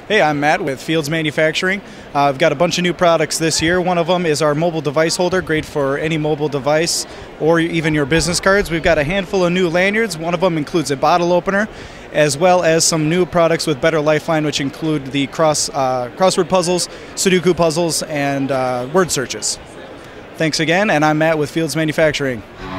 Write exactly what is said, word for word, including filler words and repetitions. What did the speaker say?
Hey, I'm Matt with Fields Manufacturing. Uh, I've got a bunch of new products this year. One of them is our mobile device holder, great for any mobile device or even your business cards. We've got a handful of new lanyards. One of them includes a bottle opener, as well as some new products with better lifeline, which include the cross uh, crossword puzzles, Sudoku puzzles, and uh, word searches. Thanks again, and I'm Matt with Fields Manufacturing.